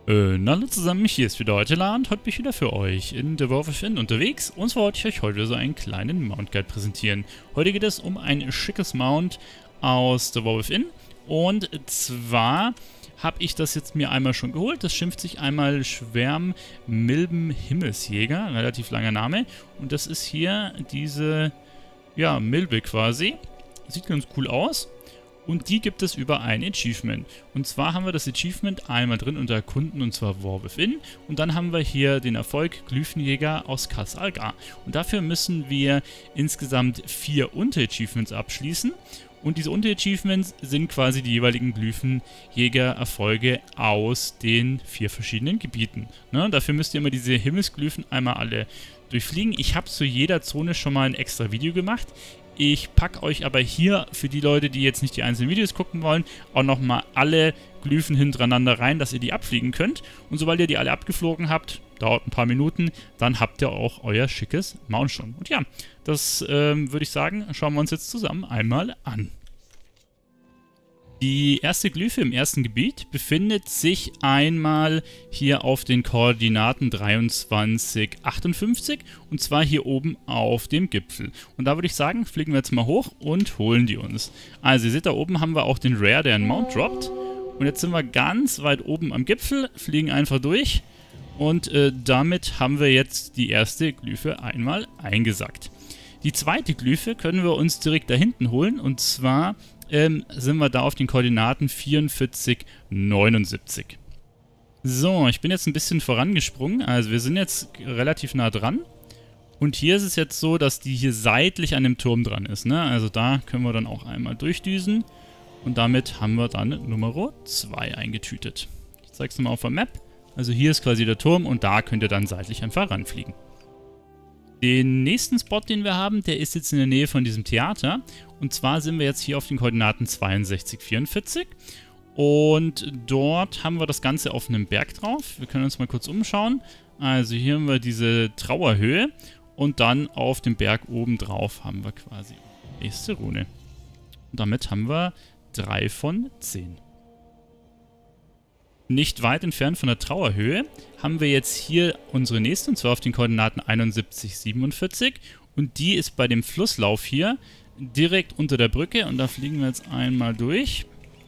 Hallo zusammen, hier ist wieder heute und heute bin ich wieder für euch in The Wolf Within unterwegs und zwar wollte ich euch heute so einen kleinen Mount Guide präsentieren. Heute geht es um ein schickes Mount aus The Wolf Within und zwar habe ich das jetzt mir einmal schon geholt. Das schimpft sich einmal Schwärm Milben Himmelsjäger, relativ langer Name, und das ist hier diese, ja, Milbe quasi. Sieht ganz cool aus. Und die gibt es über ein Achievement. Und zwar haben wir das Achievement einmal drin unter Erkunden, und zwar War Within. Und dann haben wir hier den Erfolg Glyphenjäger aus Khaz Algar. Und dafür müssen wir insgesamt 4 Unter-Achievements abschließen. Und diese Unter-Achievements sind quasi die jeweiligen Glyphenjäger-Erfolge aus den 4 verschiedenen Gebieten. Ne? Dafür müsst ihr immer diese Himmelsglyphen einmal alle durchfliegen. Ich habe zu jeder Zone schon mal ein extra Video gemacht. Ich packe euch aber hier, für die Leute, die jetzt nicht die einzelnen Videos gucken wollen, auch nochmal alle Glyphen hintereinander rein, dass ihr die abfliegen könnt. Und sobald ihr die alle abgeflogen habt, dauert ein paar Minuten, dann habt ihr auch euer schickes Mount schon. Und ja, das würde ich sagen, schauen wir uns jetzt zusammen einmal an. Die erste Glyphe im ersten Gebiet befindet sich einmal hier auf den Koordinaten 23, 58 und zwar hier oben auf dem Gipfel. Und da würde ich sagen, fliegen wir jetzt mal hoch und holen die uns. Also ihr seht, da oben haben wir auch den Rare, der einen Mount droppt. Und jetzt sind wir ganz weit oben am Gipfel, fliegen einfach durch und damit haben wir jetzt die erste Glyphe einmal eingesackt. Die zweite Glyphe können wir uns direkt da hinten holen und zwar sind wir da auf den Koordinaten 44, 79. So, ich bin jetzt ein bisschen vorangesprungen, also wir sind jetzt relativ nah dran. Und hier ist es jetzt so, dass die hier seitlich an dem Turm dran ist, ne? Also da können wir dann auch einmal durchdüsen. Und damit haben wir dann Nummer 2 eingetütet. Ich zeige es nochmal auf der Map. Also hier ist quasi der Turm und da könnt ihr dann seitlich einfach ranfliegen. Den nächsten Spot, den wir haben, der ist jetzt in der Nähe von diesem Theater. Und zwar sind wir jetzt hier auf den Koordinaten 62, 44. Und dort haben wir das Ganze auf einem Berg drauf. Wir können uns mal kurz umschauen. Also hier haben wir diese Trauerhöhe. Und dann auf dem Berg oben drauf haben wir quasi die nächste Rune. Und damit haben wir 3 von 10. Nicht weit entfernt von der Trauerhöhe haben wir jetzt hier unsere nächste, und zwar auf den Koordinaten 71, 47. Und die ist bei dem Flusslauf hier direkt unter der Brücke. Und da fliegen wir jetzt einmal durch.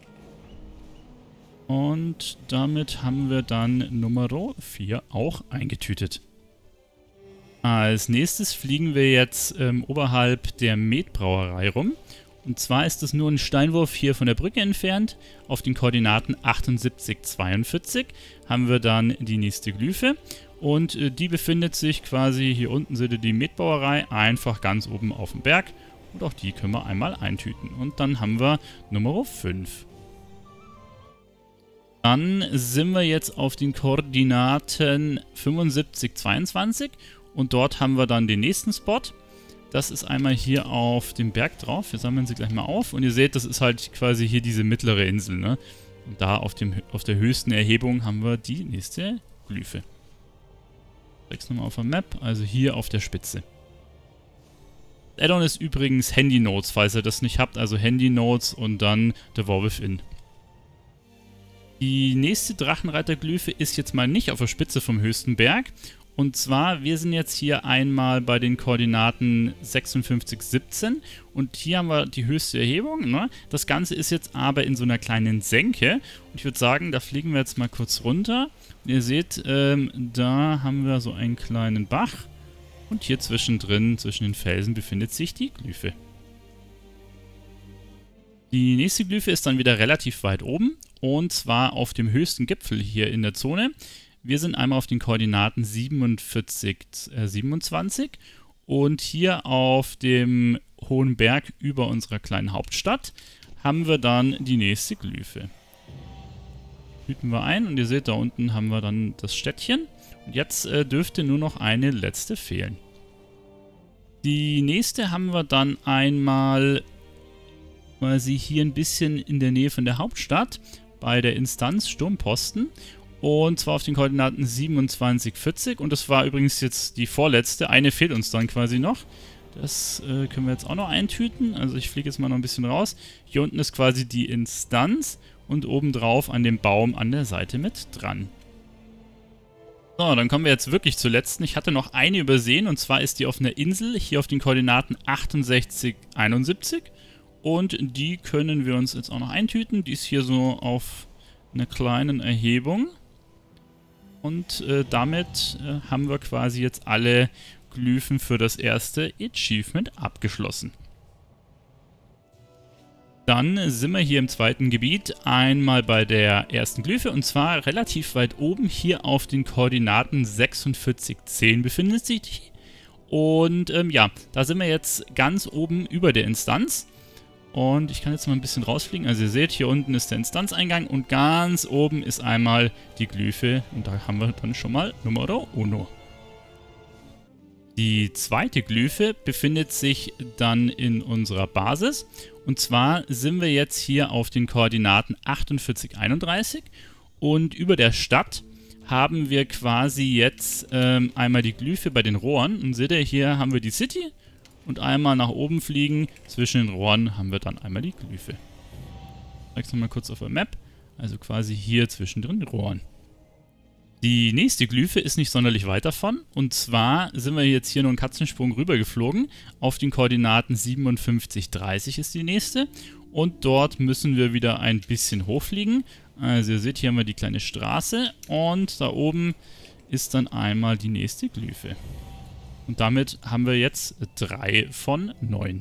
Und damit haben wir dann Nummer 4 auch eingetütet. Als nächstes fliegen wir jetzt oberhalb der Met-Brauerei rum. Und zwar ist es nur ein Steinwurf hier von der Brücke entfernt. Auf den Koordinaten 78, 42 haben wir dann die nächste Glyphe. Und die befindet sich quasi, hier unten seht ihr die Metbrauerei, einfach ganz oben auf dem Berg. Und auch die können wir einmal eintüten. Und dann haben wir Nummer 5. Dann sind wir jetzt auf den Koordinaten 75, 22. Und dort haben wir dann den nächsten Spot. Das ist einmal hier auf dem Berg drauf. Wir sammeln sie gleich mal auf. Und ihr seht, das ist halt quasi hier diese mittlere Insel, ne? Und da auf der höchsten Erhebung haben wir die nächste Glyphe. Ich zeig's nochmal auf der Map. Also hier auf der Spitze. Das Add-on ist übrigens Handy Notes, falls ihr das nicht habt. Also Handy Notes und dann The War Within. Die nächste Drachenreiter-Glyphe ist jetzt mal nicht auf der Spitze vom höchsten Berg. Und zwar, wir sind jetzt hier einmal bei den Koordinaten 56, 17 und hier haben wir die höchste Erhebung, ne? Das Ganze ist jetzt aber in so einer kleinen Senke und ich würde sagen, da fliegen wir jetzt mal kurz runter. Und ihr seht, da haben wir so einen kleinen Bach und hier zwischendrin, zwischen den Felsen, befindet sich die Glyphe. Die nächste Glyphe ist dann wieder relativ weit oben und zwar auf dem höchsten Gipfel hier in der Zone. Wir sind einmal auf den Koordinaten 47, 27 und hier auf dem hohen Berg über unserer kleinen Hauptstadt haben wir dann die nächste Glyphe. Hüten wir ein und ihr seht, da unten haben wir dann das Städtchen. Und jetzt dürfte nur noch eine letzte fehlen. Die nächste haben wir dann einmal quasi hier ein bisschen in der Nähe von der Hauptstadt bei der Instanz Sturmposten. Und zwar auf den Koordinaten 27, 40. Und das war übrigens jetzt die vorletzte. Eine fehlt uns dann quasi noch. Das können wir jetzt auch noch eintüten. Also ich fliege jetzt mal noch ein bisschen raus. Hier unten ist quasi die Instanz. Und obendrauf an dem Baum an der Seite mit dran. So, dann kommen wir jetzt wirklich zur letzten. Ich hatte noch eine übersehen und zwar ist die auf einer Insel, hier auf den Koordinaten 68, 71. Und die können wir uns jetzt auch noch eintüten. Die ist hier so auf einer kleinen Erhebung. Und damit haben wir quasi jetzt alle Glyphen für das erste Achievement abgeschlossen. Dann sind wir hier im zweiten Gebiet einmal bei der ersten Glyphe und zwar relativ weit oben hier auf den Koordinaten 4610 befindet sich die. Und ja, da sind wir jetzt ganz oben über der Instanz. Und ich kann jetzt mal ein bisschen rausfliegen. Also ihr seht, hier unten ist der Instanzeingang und ganz oben ist einmal die Glyphe. Und da haben wir dann schon mal Numero Uno. Die zweite Glyphe befindet sich dann in unserer Basis. Und zwar sind wir jetzt hier auf den Koordinaten 48, 31. Und über der Stadt haben wir quasi jetzt einmal die Glyphe bei den Rohren. Und seht ihr, hier haben wir die City. Und einmal nach oben fliegen. Zwischen den Rohren haben wir dann einmal die Glyphe. Ich zeige es nochmal kurz auf der Map. Also quasi hier zwischen den Rohren. Die nächste Glyphe ist nicht sonderlich weit davon. Und zwar sind wir jetzt hier nur einen Katzensprung rüber geflogen. Auf den Koordinaten 57, 30 ist die nächste. Und dort müssen wir wieder ein bisschen hochfliegen. Also ihr seht, hier haben wir die kleine Straße. Und da oben ist dann einmal die nächste Glyphe. Und damit haben wir jetzt 3 von 9.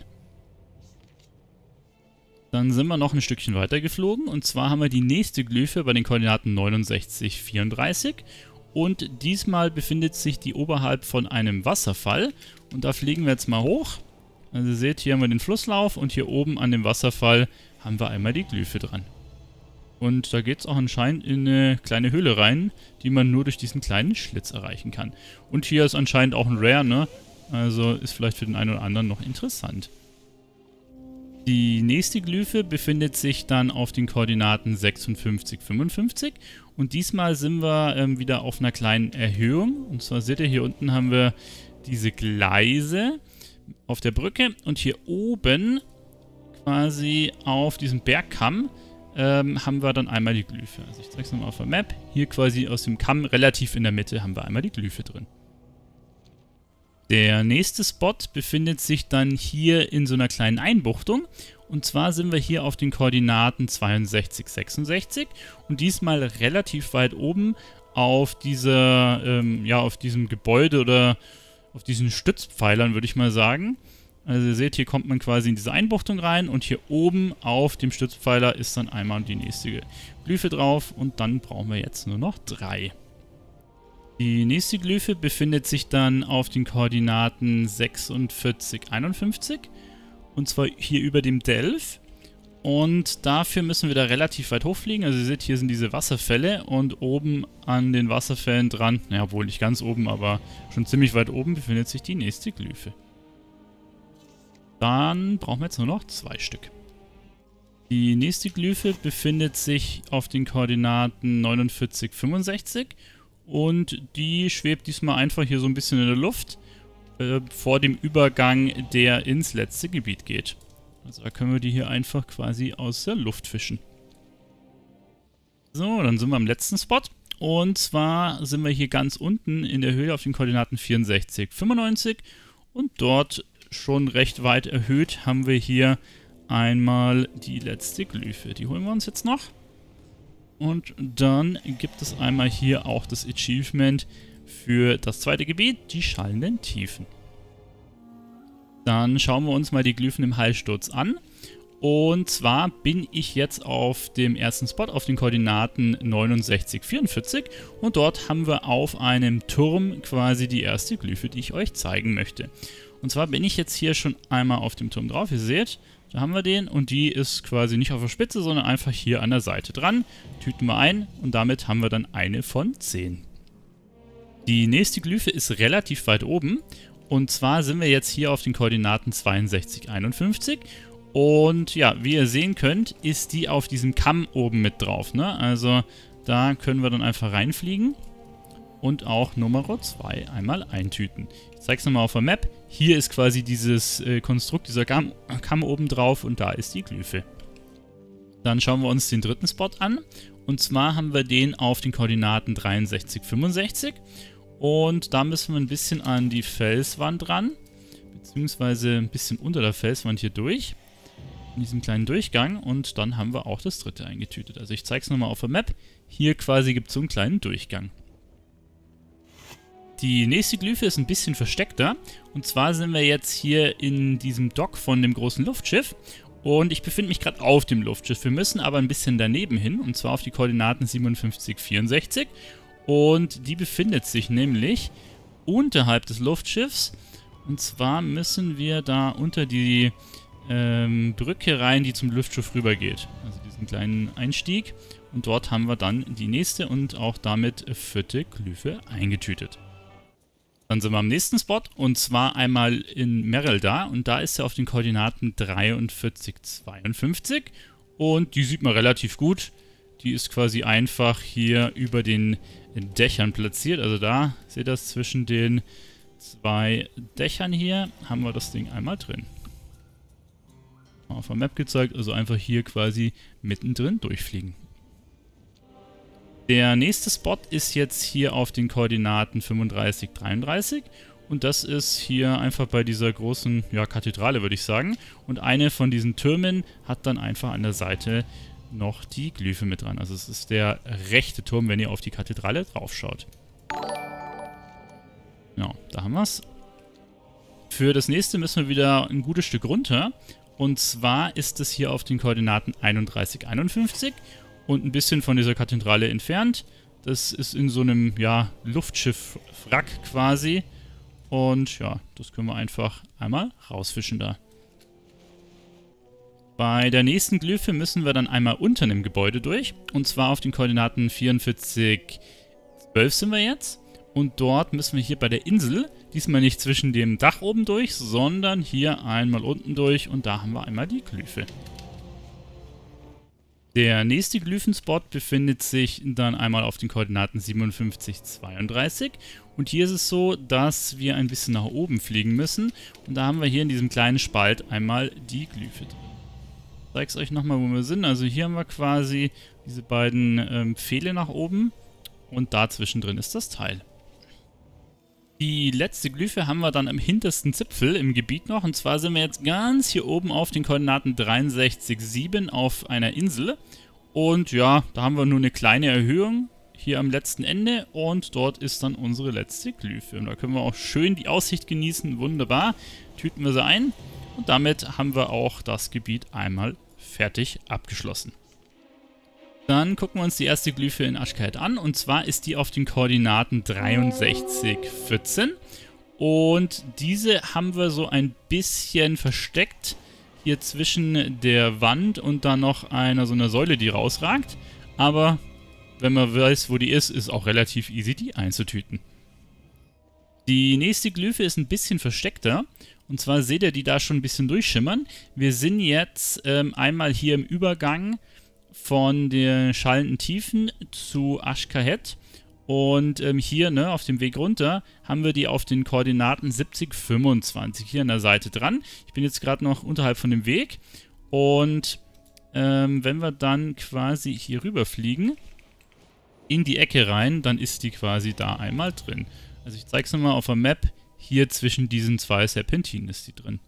Dann sind wir noch ein Stückchen weiter geflogen. Und zwar haben wir die nächste Glyphe bei den Koordinaten 69, 34. Und diesmal befindet sich die oberhalb von einem Wasserfall. Und da fliegen wir jetzt mal hoch. Also ihr seht, hier haben wir den Flusslauf. Und hier oben an dem Wasserfall haben wir einmal die Glyphe dran. Und da geht es auch anscheinend in eine kleine Höhle rein, die man nur durch diesen kleinen Schlitz erreichen kann. Und hier ist anscheinend auch ein Rare, ne? Also ist vielleicht für den einen oder anderen noch interessant. Die nächste Glyphe befindet sich dann auf den Koordinaten 56, 55. Und diesmal sind wir wieder auf einer kleinen Erhöhung. Und zwar seht ihr, hier unten haben wir diese Gleise auf der Brücke. Und hier oben quasi auf diesem Bergkamm haben wir dann einmal die Glyphe. Also ich zeige es nochmal auf der Map. Hier quasi aus dem Kamm relativ in der Mitte haben wir einmal die Glyphe drin. Der nächste Spot befindet sich dann hier in so einer kleinen Einbuchtung. Und zwar sind wir hier auf den Koordinaten 62, 66 und diesmal relativ weit oben auf dieser, ja, auf diesem Gebäude oder auf diesen Stützpfeilern, würde ich mal sagen. Also ihr seht, hier kommt man quasi in diese Einbuchtung rein und hier oben auf dem Stützpfeiler ist dann einmal die nächste Glyphe drauf und dann brauchen wir jetzt nur noch 3. Die nächste Glyphe befindet sich dann auf den Koordinaten 46, 51 und zwar hier über dem Delf. Und dafür müssen wir da relativ weit hochfliegen. Also ihr seht, hier sind diese Wasserfälle und oben an den Wasserfällen dran, naja, wohl nicht ganz oben, aber schon ziemlich weit oben befindet sich die nächste Glyphe. Dann brauchen wir jetzt nur noch 2 Stück. Die nächste Glyphe befindet sich auf den Koordinaten 49, 65 und die schwebt diesmal einfach hier so ein bisschen in der Luft vor dem Übergang, der ins letzte Gebiet geht. Also da können wir die hier einfach quasi aus der Luft fischen. So, dann sind wir am letzten Spot. Und zwar sind wir hier ganz unten in der Höhe auf den Koordinaten 64, 95 und dort schon recht weit erhöht haben wir hier einmal die letzte Glyphe. Die holen wir uns jetzt noch. Und dann gibt es einmal hier auch das Achievement für das zweite Gebiet, die schallenden Tiefen. Dann schauen wir uns mal die Glyphen im Heilsturz an. Und zwar bin ich jetzt auf dem ersten Spot auf den Koordinaten 69, 44 und dort haben wir auf einem Turm quasi die erste Glyphe, die ich euch zeigen möchte. Und zwar bin ich jetzt hier schon einmal auf dem Turm drauf, ihr seht, da haben wir den und die ist quasi nicht auf der Spitze, sondern einfach hier an der Seite dran. Tüten wir ein und damit haben wir dann eine von 10. Die nächste Glyphe ist relativ weit oben und zwar sind wir jetzt hier auf den Koordinaten 62, 51 und ja, wie ihr sehen könnt, ist die auf diesem Kamm oben mit drauf, ne? Also da können wir dann einfach reinfliegen. Und auch Nummer 2 einmal eintüten. Ich zeige es nochmal auf der Map. Hier ist quasi dieses Konstrukt, dieser Kamm oben drauf und da ist die Glyphe. Dann schauen wir uns den dritten Spot an. Und zwar haben wir den auf den Koordinaten 63, 65. Und da müssen wir ein bisschen an die Felswand ran, beziehungsweise ein bisschen unter der Felswand hier durch, in diesem kleinen Durchgang. Und dann haben wir auch das dritte eingetütet. Also ich zeige es nochmal auf der Map. Hier quasi gibt es so einen kleinen Durchgang. Die nächste Glyphe ist ein bisschen versteckter. Und zwar sind wir jetzt hier in diesem Dock von dem großen Luftschiff. Und ich befinde mich gerade auf dem Luftschiff. Wir müssen aber ein bisschen daneben hin. Und zwar auf die Koordinaten 57, 64. Und die befindet sich nämlich unterhalb des Luftschiffs. Und zwar müssen wir da unter die Brücke rein, die zum Luftschiff rübergeht. Also diesen kleinen Einstieg. Und dort haben wir dann die nächste und auch damit vierte Glyphe eingetütet. Dann sind wir am nächsten Spot und zwar einmal in Merelda und da ist er auf den Koordinaten 43, 52 und die sieht man relativ gut. Die ist quasi einfach hier über den Dächern platziert, also da, seht ihr das, zwischen den zwei Dächern hier haben wir das Ding einmal drin. Auf der Map gezeigt, also einfach hier quasi mittendrin durchfliegen. Der nächste Spot ist jetzt hier auf den Koordinaten 35, 33 und das ist hier einfach bei dieser großen Kathedrale, würde ich sagen. Und eine von diesen Türmen hat dann einfach an der Seite noch die Glyphe mit dran. Also es ist der rechte Turm, wenn ihr auf die Kathedrale drauf schaut. Ja, da haben wir es. Für das nächste müssen wir wieder ein gutes Stück runter. Und zwar ist es hier auf den Koordinaten 31, 51. Und ein bisschen von dieser Kathedrale entfernt. Das ist in so einem, Luftschiff-Wrack quasi. Und ja, das können wir einfach einmal rausfischen da. Bei der nächsten Glyphe müssen wir dann einmal unter dem Gebäude durch. Und zwar auf den Koordinaten 44, 12 sind wir jetzt. Und dort müssen wir hier bei der Insel, diesmal nicht zwischen dem Dach oben durch, sondern hier einmal unten durch. Und da haben wir einmal die Glyphe. Der nächste Glyphenspot befindet sich dann einmal auf den Koordinaten 57, 32 und hier ist es so, dass wir ein bisschen nach oben fliegen müssen und da haben wir hier in diesem kleinen Spalt einmal die Glyphe drin. Ich zeige es euch nochmal, wo wir sind. Also hier haben wir quasi diese beiden Pfähle nach oben und dazwischen drin ist das Teil. Die letzte Glyphe haben wir dann am hintersten Zipfel im Gebiet noch. Und zwar sind wir jetzt ganz hier oben auf den Koordinaten 63, 7 auf einer Insel. Und ja, da haben wir nur eine kleine Erhöhung hier am letzten Ende. Und dort ist dann unsere letzte Glyphe. Und da können wir auch schön die Aussicht genießen. Wunderbar. Tüten wir sie ein. Und damit haben wir auch das Gebiet einmal fertig abgeschlossen. Dann gucken wir uns die erste Glyphe in Ashkahet an und zwar ist die auf den Koordinaten 63, 14 und diese haben wir so ein bisschen versteckt hier zwischen der Wand und dann noch so einer Säule, die rausragt, aber wenn man weiß, wo die ist auch relativ easy, die einzutüten. Die nächste Glyphe ist ein bisschen versteckter und zwar seht ihr die da schon ein bisschen durchschimmern. Wir sind jetzt einmal hier im Übergang von den schallenden Tiefen zu Ashkahet und hier auf dem Weg runter haben wir die auf den Koordinaten 70, 25 hier an der Seite dran. Ich bin jetzt gerade noch unterhalb von dem Weg und wenn wir dann quasi hier rüber fliegen in die Ecke rein, dann ist die quasi da einmal drin. Also ich zeige es nochmal auf der Map, hier zwischen diesen zwei Serpentinen ist die drin.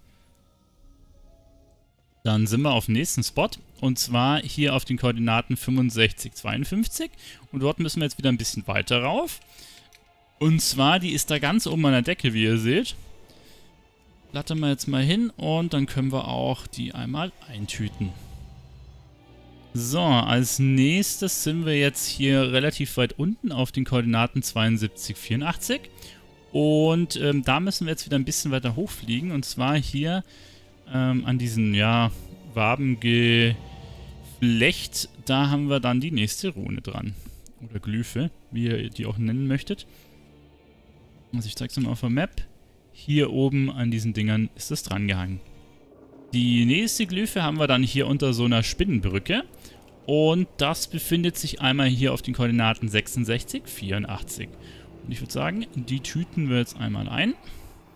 Dann sind wir auf dem nächsten Spot und zwar hier auf den Koordinaten 65, 52 und dort müssen wir jetzt wieder ein bisschen weiter rauf. Und zwar, die ist da ganz oben an der Decke, wie ihr seht. Blattern wir jetzt mal hin und dann können wir auch die einmal eintüten. So, als nächstes sind wir jetzt hier relativ weit unten auf den Koordinaten 72, 84 und da müssen wir jetzt wieder ein bisschen weiter hochfliegen und zwar hier an diesen, Wabengeflecht, da haben wir dann die nächste Rune dran. Oder Glyphe, wie ihr die auch nennen möchtet. Also ich zeige es mal auf der Map. Hier oben an diesen Dingern ist es dran gehangen. Die nächste Glyphe haben wir dann hier unter so einer Spinnenbrücke. Und das befindet sich einmal hier auf den Koordinaten 66, 84. Und ich würde sagen, die tüten wir jetzt einmal ein.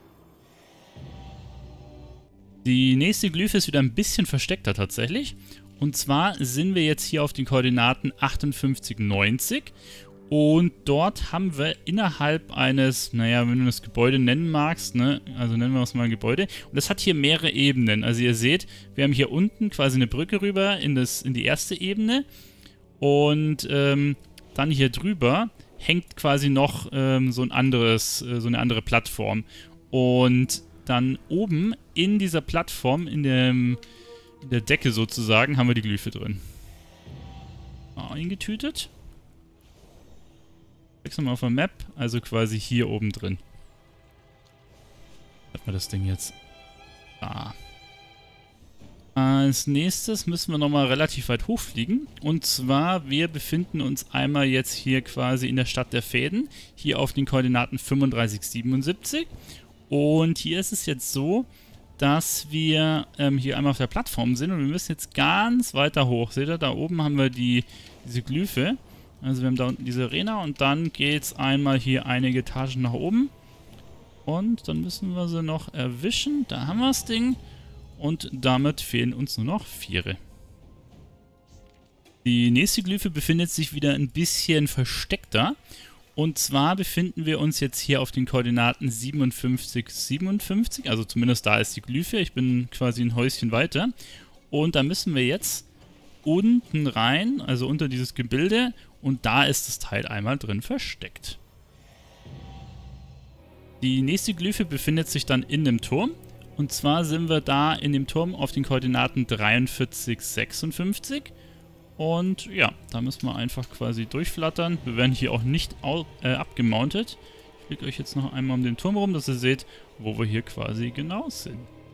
Die nächste Glyphe ist wieder ein bisschen versteckter tatsächlich. Und zwar sind wir jetzt hier auf den Koordinaten 58, 90. Und dort haben wir innerhalb eines, naja, wenn du das Gebäude nennen magst, ne, also nennen wir es mal ein Gebäude. Und das hat hier mehrere Ebenen. Also ihr seht, wir haben hier unten quasi eine Brücke rüber in die erste Ebene. Und dann hier drüber hängt quasi noch so eine andere Plattform. Und dann oben in dieser Plattform, in der Decke sozusagen, haben wir die Glyphe drin. Eingetütet. Wechseln wir auf der Map, also quasi hier oben drin. Hat man das Ding jetzt? Da. Als nächstes müssen wir nochmal relativ weit hochfliegen. Und zwar, wir befinden uns einmal jetzt hier quasi in der Stadt der Fäden. Hier auf den Koordinaten 35, 77. Und hier ist es jetzt so, dass wir hier einmal auf der Plattform sind und wir müssen jetzt ganz weiter hoch. Seht ihr, da oben haben wir diese Glyphe. Also wir haben da unten diese Arena und dann geht es einmal hier einige Etagen nach oben. Und dann müssen wir sie noch erwischen. Da haben wir das Ding. Und damit fehlen uns nur noch 4. Die nächste Glyphe befindet sich wieder ein bisschen versteckter. Und zwar befinden wir uns jetzt hier auf den Koordinaten 57, 57. Also zumindest da ist die Glyphe. Ich bin quasi ein Häuschen weiter. Und da müssen wir jetzt unten rein, also unter dieses Gebilde. Und da ist das Teil einmal drin versteckt. Die nächste Glyphe befindet sich dann in dem Turm. Und zwar sind wir da in dem Turm auf den Koordinaten 43, 56. Und ja, da müssen wir einfach quasi durchflattern. Wir werden hier auch nicht abgemountet. Ich fliege euch jetzt noch einmal um den Turm rum, dass ihr seht, wo wir hier quasi genau sind.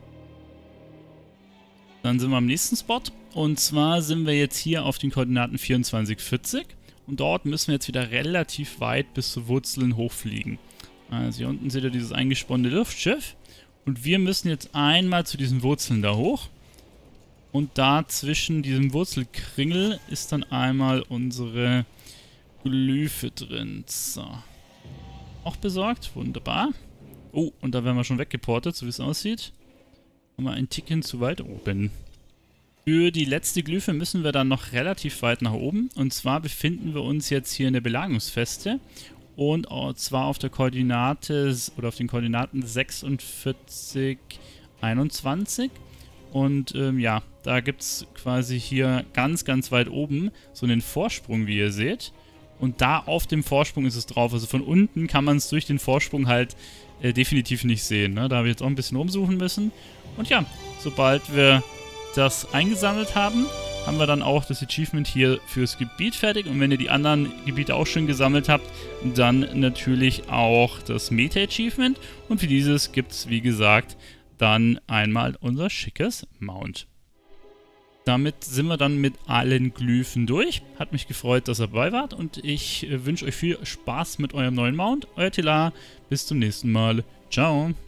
Dann sind wir am nächsten Spot. Und zwar sind wir jetzt hier auf den Koordinaten 24, 40. Und dort müssen wir jetzt wieder relativ weit bis zu Wurzeln hochfliegen. Also hier unten seht ihr dieses eingesponnene Luftschiff. Und wir müssen jetzt einmal zu diesen Wurzeln da hoch. Und da zwischen diesem Wurzelkringel ist dann einmal unsere Glyphe drin. So. Auch besorgt. Wunderbar. Oh, und da werden wir schon weggeportet, so wie es aussieht. Haben wir ein Tickchen zu weit oben. Für die letzte Glyphe müssen wir dann noch relativ weit nach oben. Und zwar befinden wir uns jetzt hier in der Belagerungsfeste. Und zwar auf der Koordinate oder auf den Koordinaten 46, 21. Und ja, da gibt es quasi hier ganz, ganz weit oben so einen Vorsprung, wie ihr seht. Und da auf dem Vorsprung ist es drauf. Also von unten kann man es durch den Vorsprung halt definitiv nicht sehen. Ne? Da habe ich jetzt auch ein bisschen rumsuchen müssen. Und ja, sobald wir das eingesammelt haben, haben wir dann auch das Achievement hier fürs Gebiet fertig. Und wenn ihr die anderen Gebiete auch schon gesammelt habt, dann natürlich auch das Meta-Achievement. Und für dieses gibt es, wie gesagt, dann einmal unser schickes Mount. Damit sind wir dann mit allen Glyphen durch. Hat mich gefreut, dass ihr dabei wart. Und ich wünsche euch viel Spaß mit eurem neuen Mount. Euer Tila, bis zum nächsten Mal. Ciao.